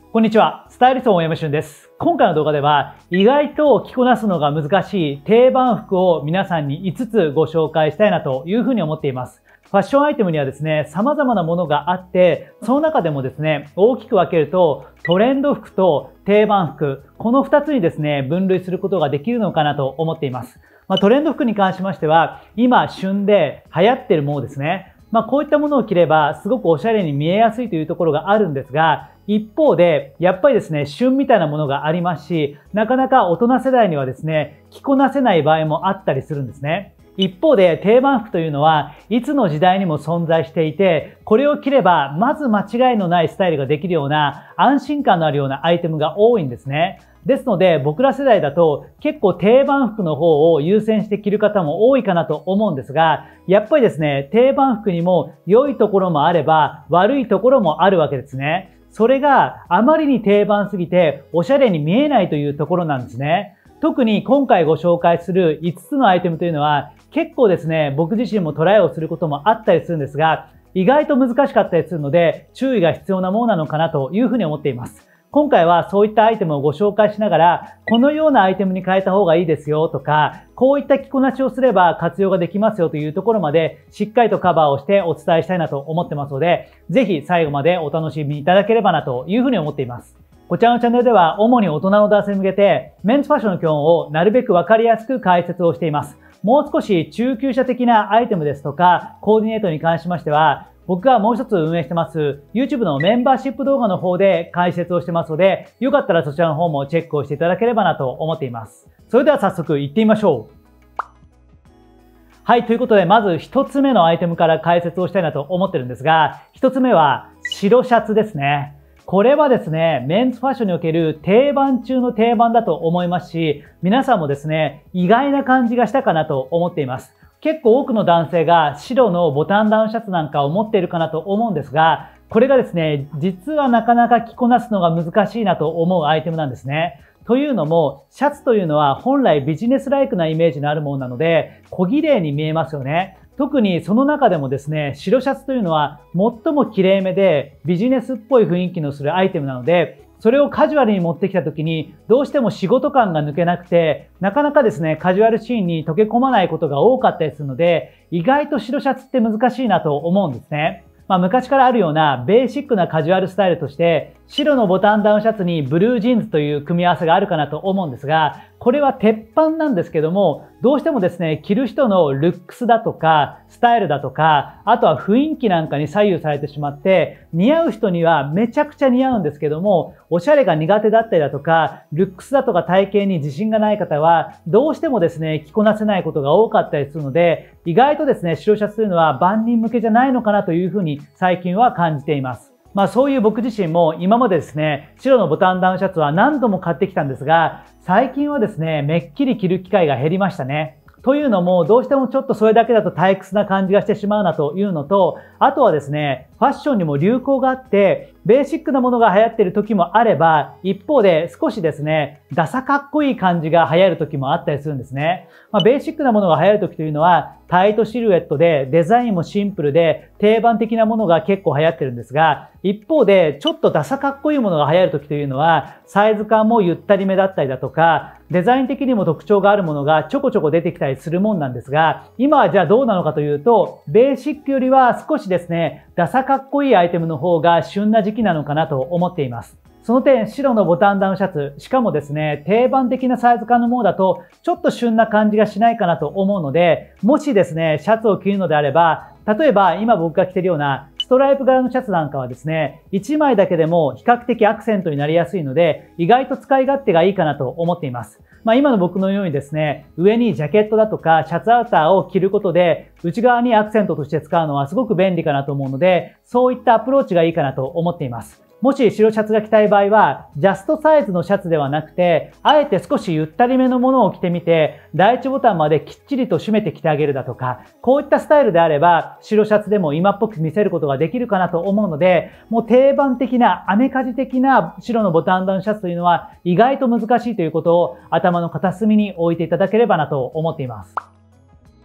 こんにちは。スタイリスト大山俊です。今回の動画では意外と着こなすのが難しい定番服を皆さんに5つご紹介したいなというふうに思っています。ファッションアイテムにはですね、様々なものがあって、その中でもですね、大きく分けるとトレンド服と定番服、この2つにですね、分類することができるのかなと思っています。トレンド服に関しましては、今旬で流行っているものですね。こういったものを着ればすごくおしゃれに見えやすいというところがあるんですが、一方で、やっぱりですね、旬みたいなものがありますし、なかなか大人世代にはですね、着こなせない場合もあったりするんですね。一方で、定番服というのは、いつの時代にも存在していて、これを着れば、まず間違いのないスタイルができるような、安心感のあるようなアイテムが多いんですね。ですので、僕ら世代だと結構定番服の方を優先して着る方も多いかなと思うんですが、やっぱりですね、定番服にも良いところもあれば悪いところもあるわけですね。それがあまりに定番すぎておしゃれに見えないというところなんですね。特に今回ご紹介する5つのアイテムというのは結構ですね、僕自身もトライをすることもあったりするんですが、意外と難しかったりするので注意が必要なものなのかなというふうに思っています。今回はそういったアイテムをご紹介しながら、このようなアイテムに変えた方がいいですよとか、こういった着こなしをすれば活用ができますよというところまでしっかりとカバーをしてお伝えしたいなと思ってますので、ぜひ最後までお楽しみいただければなというふうに思っています。こちらのチャンネルでは主に大人の男性に向けてメンズファッションの基本をなるべくわかりやすく解説をしています。もう少し中級者的なアイテムですとかコーディネートに関しましては、僕がもう一つ運営してます YouTube のメンバーシップ動画の方で解説をしてますので、よかったらそちらの方もチェックをしていただければなと思っています。それでは早速行ってみましょう。はい、ということでまず一つ目のアイテムから解説をしたいなと思ってるんですが、一つ目は白シャツですね。これはですね、メンズファッションにおける定番中の定番だと思いますし、皆さんもですね、意外な感じがしたかなと思っています。結構多くの男性が白のボタンダウンシャツなんかを持っているかなと思うんですが、これがですね、実はなかなか着こなすのが難しいなと思うアイテムなんですね。というのも、シャツというのは本来ビジネスライクなイメージのあるものなので、小綺麗に見えますよね。特にその中でもですね、白シャツというのは最も綺麗めでビジネスっぽい雰囲気のするアイテムなので、それをカジュアルに持ってきた時にどうしても仕事感が抜けなくて、なかなかですね、カジュアルシーンに溶け込まないことが多かったりするので、意外と白シャツって難しいなと思うんですね。昔からあるようなベーシックなカジュアルスタイルとして、白のボタンダウンシャツにブルージーンズという組み合わせがあるかなと思うんですが、これは鉄板なんですけども、どうしてもですね、着る人のルックスだとか、スタイルだとか、あとは雰囲気なんかに左右されてしまって、似合う人にはめちゃくちゃ似合うんですけども、おしゃれが苦手だったりだとか、ルックスだとか体型に自信がない方は、どうしてもですね、着こなせないことが多かったりするので、意外とですね、白シャツというのは万人向けじゃないのかなというふうに最近は感じています。そういう僕自身も今までですね、白のボタンダウンシャツは何度も買ってきたんですが、最近はですね、めっきり着る機会が減りましたね。というのも、どうしてもちょっとそれだけだと退屈な感じがしてしまうなというのと、あとはですね、ファッションにも流行があって、ベーシックなものが流行っている時もあれば、一方で少しですね、ダサかっこいい感じが流行る時もあったりするんですね。ベーシックなものが流行る時というのは、タイトシルエットでデザインもシンプルで定番的なものが結構流行ってるんですが、一方でちょっとダサかっこいいものが流行る時というのは、サイズ感もゆったりめだったりだとか、デザイン的にも特徴があるものがちょこちょこ出てきたりするもんなんですが、今はじゃあどうなのかというと、ベーシックよりは少しですね、ダサかっこいいアイテムの方が旬な時期なのかなと思っています。その点、白のボタンダウンシャツ、しかもですね、定番的なサイズ感のものだと、ちょっと旬な感じがしないかなと思うので、もしですね、シャツを着るのであれば、例えば今僕が着ているようなストライプ柄のシャツなんかはですね、1枚だけでも比較的アクセントになりやすいので、意外と使い勝手がいいかなと思っています。今の僕のようにですね、上にジャケットだとかシャツアウターを着ることで、内側にアクセントとして使うのはすごく便利かなと思うので、そういったアプローチがいいかなと思っています。もし白シャツが着たい場合は、ジャストサイズのシャツではなくて、あえて少しゆったりめのものを着てみて、第一ボタンまできっちりと締めて着てあげるだとか、こういったスタイルであれば、白シャツでも今っぽく見せることができるかなと思うので、もう定番的な、アメカジ的な白のボタンダウンシャツというのは、意外と難しいということを頭の片隅に置いていただければなと思っています。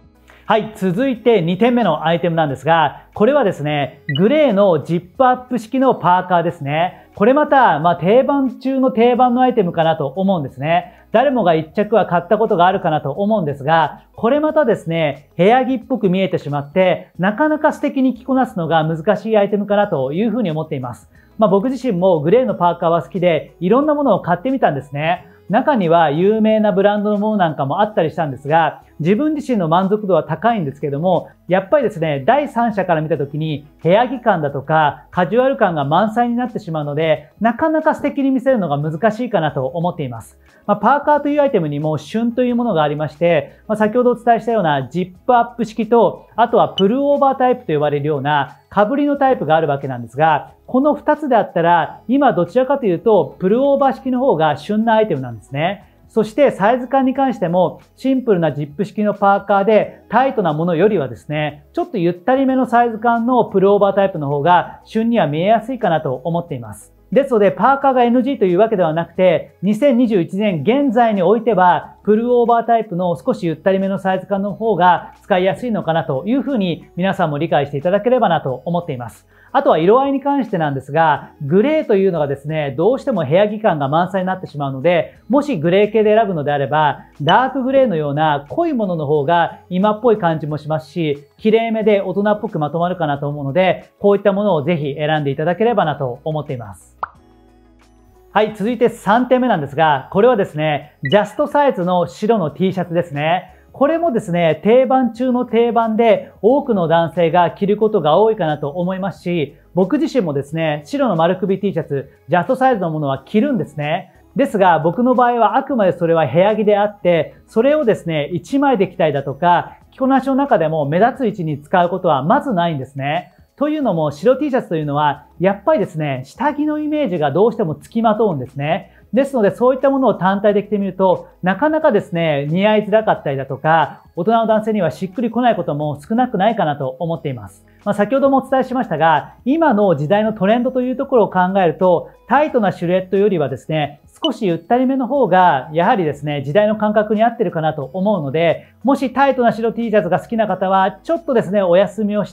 はい、続いて2点目のアイテムなんですが、これはですね、グレーのジップアップ式のパーカーですね。これまた、定番中の定番のアイテムかなと思うんですね。誰もが1着は買ったことがあるかなと思うんですが、これまたですね、部屋着っぽく見えてしまって、なかなか素敵に着こなすのが難しいアイテムかなというふうに思っています。僕自身もグレーのパーカーは好きで、いろんなものを買ってみたんですね。中には有名なブランドのものなんかもあったりしたんですが、自分自身の満足度は高いんですけども、やっぱりですね、第三者から見た時に部屋着感だとかカジュアル感が満載になってしまうので、なかなか素敵に見せるのが難しいかなと思っています。パーカーというアイテムにも旬というものがありまして、先ほどお伝えしたようなジップアップ式と、あとはプルオーバータイプと呼ばれるようなかぶりのタイプがあるわけなんですが、この2つであったら、今どちらかというと、プルオーバー式の方が旬なアイテムなんですね。そしてサイズ感に関しても、シンプルなジップ式のパーカーでタイトなものよりはですね、ちょっとゆったりめのサイズ感のプルオーバータイプの方が旬には見えやすいかなと思っています。ですので、パーカーが NG というわけではなくて、2021年現在においては、プルオーバータイプの少しゆったりめのサイズ感の方が使いやすいのかなというふうに皆さんも理解していただければなと思っています。あとは色合いに関してなんですが、グレーというのがですね、どうしても部屋着感が満載になってしまうので、もしグレー系で選ぶのであれば、ダークグレーのような濃いものの方が今っぽい感じもしますし、綺麗めで大人っぽくまとまるかなと思うので、こういったものをぜひ選んでいただければなと思っています。はい、続いて3点目なんですが、これはですね、ジャストサイズの白の T シャツですね。これもですね、定番中の定番で多くの男性が着ることが多いかなと思いますし、僕自身もですね、白の丸首 T シャツ、ジャストサイズのものは着るんですね。ですが、僕の場合はあくまでそれは部屋着であって、それをですね、1枚で着たりだとか、着こなしの中でも目立つ位置に使うことはまずないんですね。というのも白 T シャツというのは、やっぱりですね、下着のイメージがどうしても付きまとうんですね。ですので、そういったものを単体で着てみると、なかなかですね、似合いづらかったりだとか、大人の男性にはしっくりこないことも少なくないかなと思っています。先ほどもお伝えしましたが、今の時代のトレンドというところを考えると、タイトなシルエットよりはですね、少しゆったりめの方が、やはりですね、時代の感覚に合ってるかなと思うので、もしタイトな白 T シャツが好きな方は、ちょっとですね、お休みをして、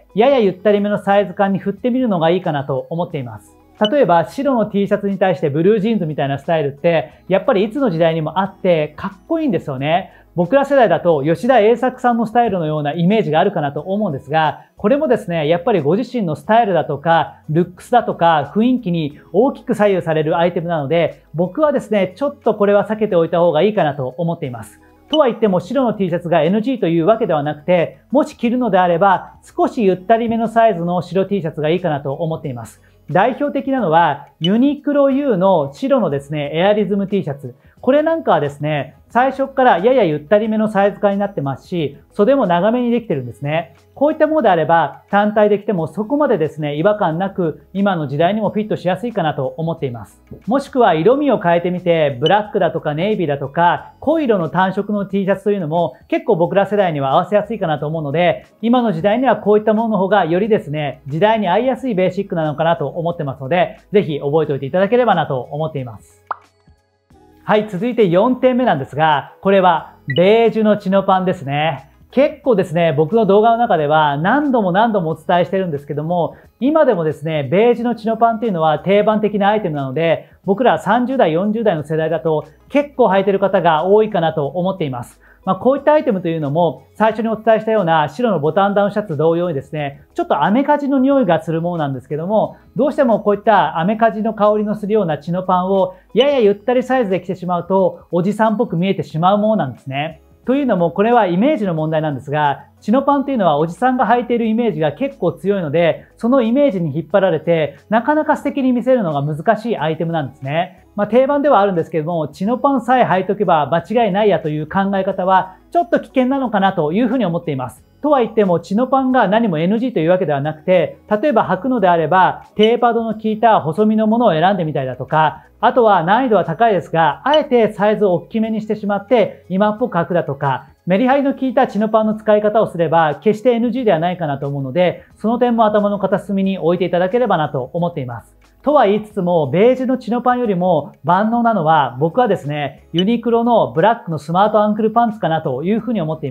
ややゆったりめのサイズ感に振ってみるのがいいかなと思っています。例えば白の T シャツに対してブルージーンズみたいなスタイルって、やっぱりいつの時代にもあってかっこいいんですよね。僕ら世代だと吉田栄作さんのスタイルのようなイメージがあるかなと思うんですが、これもですね、やっぱりご自身のスタイルだとか、ルックスだとか、雰囲気に大きく左右されるアイテムなので、僕はですね、ちょっとこれは避けておいた方がいいかなと思っています。とは言っても白の T シャツが NG というわけではなくて、もし着るのであれば、少しゆったりめのサイズの白 T シャツがいいかなと思っています。代表的なのは、ユニクロ U の白のですね、エアリズム T シャツ。これなんかはですね、最初からややゆったりめのサイズ感になってますし、袖も長めにできてるんですね。こういったものであれば、単体で着てもそこまでですね、違和感なく、今の時代にもフィットしやすいかなと思っています。もしくは色味を変えてみて、ブラックだとかネイビーだとか、濃い色の単色の T シャツというのも結構僕ら世代には合わせやすいかなと思うので、今の時代にはこういったものの方がよりですね、時代に合いやすいベーシックなのかなと思ってますので、ぜひ覚えておいていただければなと思っています。はい、続いて4点目なんですが、これはベージュのチノパンですね。結構ですね、僕の動画の中では何度もお伝えしてるんですけども、今でもですね、ベージュのチノパンっていうのは定番的なアイテムなので、僕ら30代、40代の世代だと結構履いてる方が多いかなと思っています。こういったアイテムというのも、最初にお伝えしたような白のボタンダウンシャツ同様にですね、ちょっとアメカジの匂いがするものなんですけども、どうしてもこういったアメカジの香りのするようなチノパンをややゆったりサイズで着てしまうと、おじさんっぽく見えてしまうものなんですね。というのも、これはイメージの問題なんですが、チノパンというのはおじさんが履いているイメージが結構強いので、そのイメージに引っ張られて、なかなか素敵に見せるのが難しいアイテムなんですね。定番ではあるんですけども、チノパンさえ履いとけば間違いないやという考え方は、ちょっと危険なのかなというふうに思っています。とは言っても、チノパンが何も NG というわけではなくて、例えば履くのであれば、テーパードの効いた細身のものを選んでみたりだとか、あとは難易度は高いですが、あえてサイズを大きめにしてしまって、今っぽく履くだとか、メリハリの効いたチノパンの使い方をすれば、決して NG ではないかなと思うので、その点も頭の片隅に置いていただければなと思っています。とは言いつつも、ベージュのチノパンよりも万能なのは、僕はですね、ユニクロのブラックのスマートアンクルパンツかなというふうに思っています。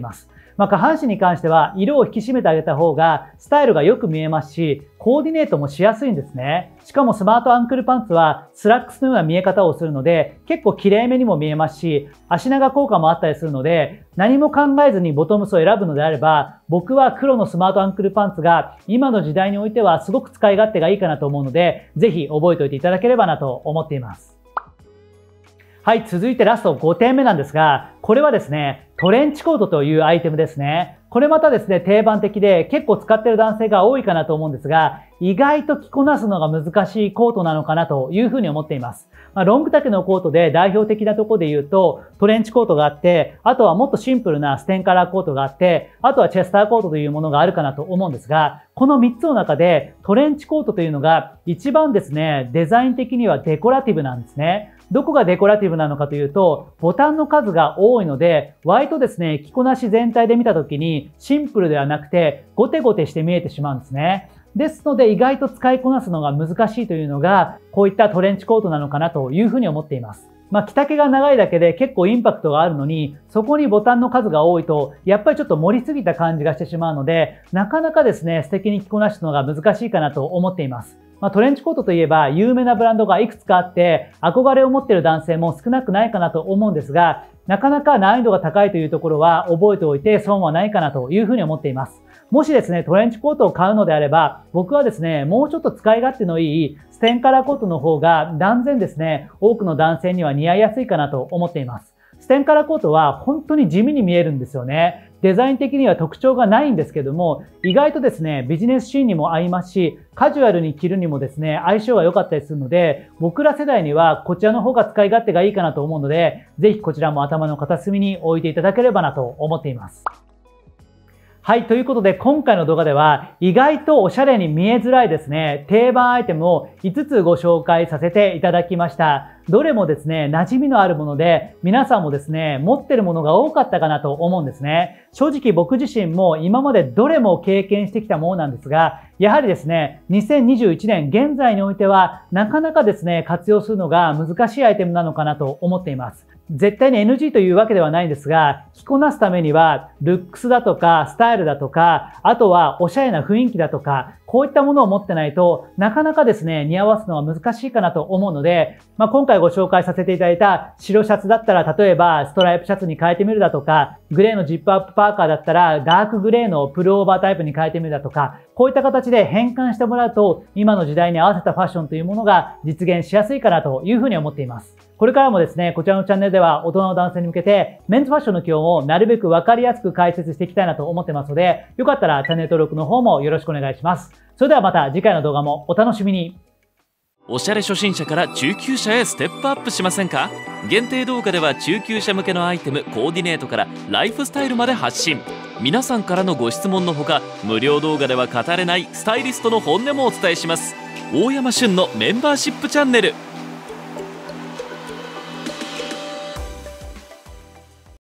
下半身に関しては色を引き締めてあげた方がスタイルがよく見えますし、コーディネートもしやすいんですね。しかもスマートアンクルパンツはスラックスのような見え方をするので、結構綺麗めにも見えますし、足長効果もあったりするので、何も考えずにボトムスを選ぶのであれば、僕は黒のスマートアンクルパンツが今の時代においてはすごく使い勝手がいいかなと思うので、ぜひ覚えておいていただければなと思っています。はい、続いてラスト5点目なんですが、これはですね、トレンチコートというアイテムですね。これまたですね、定番的で結構使っている男性が多いかなと思うんですが、意外と着こなすのが難しいコートなのかなというふうに思っています。ロング丈のコートで代表的なところで言うと、トレンチコートがあって、あとはもっとシンプルなステンカラーコートがあって、あとはチェスターコートというものがあるかなと思うんですが、この3つの中でトレンチコートというのが一番ですね、デザイン的にはデコラティブなんですね。どこがデコラティブなのかというと、ボタンの数が多いので、割とですね、着こなし全体で見たときにシンプルではなくて、ゴテゴテして見えてしまうんですね。ですので、意外と使いこなすのが難しいというのが、こういったトレンチコートなのかなというふうに思っています。着丈が長いだけで結構インパクトがあるのに、そこにボタンの数が多いと、やっぱりちょっと盛りすぎた感じがしてしまうので、なかなかですね、素敵に着こなすのが難しいかなと思っています。トレンチコートといえば有名なブランドがいくつかあって憧れを持っている男性も少なくないかなと思うんですが、なかなか難易度が高いというところは覚えておいて損はないかなというふうに思っています。もしですね、トレンチコートを買うのであれば、僕はですね、もうちょっと使い勝手のいいステンカラーコートの方が断然ですね、多くの男性には似合いやすいかなと思っています。ステンカラーコートは本当に地味に見えるんですよね。デザイン的には特徴がないんですけども、意外とですね、ビジネスシーンにも合いますし、カジュアルに着るにもですね、相性が良かったりするので、僕ら世代にはこちらの方が使い勝手がいいかなと思うので、ぜひこちらも頭の片隅に置いていただければなと思っています。はい。ということで、今回の動画では、意外とおしゃれに見えづらいですね、定番アイテムを5つご紹介させていただきました。どれもですね、馴染みのあるもので、皆さんもですね、持ってるものが多かったかなと思うんですね。正直僕自身も今までどれも経験してきたものなんですが、やはりですね、2021年現在においては、なかなかですね、活用するのが難しいアイテムなのかなと思っています。絶対に NG というわけではないんですが、着こなすためには、ルックスだとか、スタイルだとか、あとはおしゃれな雰囲気だとか、こういったものを持ってないとなかなかですね、似合わすのは難しいかなと思うので、今回ご紹介させていただいた白シャツだったら、例えばストライプシャツに変えてみるだとか、グレーのジップアップパーカーだったら、ダークグレーのプルオーバータイプに変えてみるだとか、こういった形で変換してもらうと、今の時代に合わせたファッションというものが実現しやすいかなというふうに思っています。これからもですね、こちらのチャンネルでは大人の男性に向けてメンズファッションの基本をなるべくわかりやすく解説していきたいなと思ってますので、よかったらチャンネル登録の方もよろしくお願いします。それではまた次回の動画もお楽しみに。 おしゃれ初心者から中級者へステップアップしませんか？限定動画では中級者向けのアイテム、コーディネートからライフスタイルまで発信。皆さんからのご質問のほか、無料動画では語れないスタイリストの本音もお伝えします。大山旬のメンバーシップチャンネル。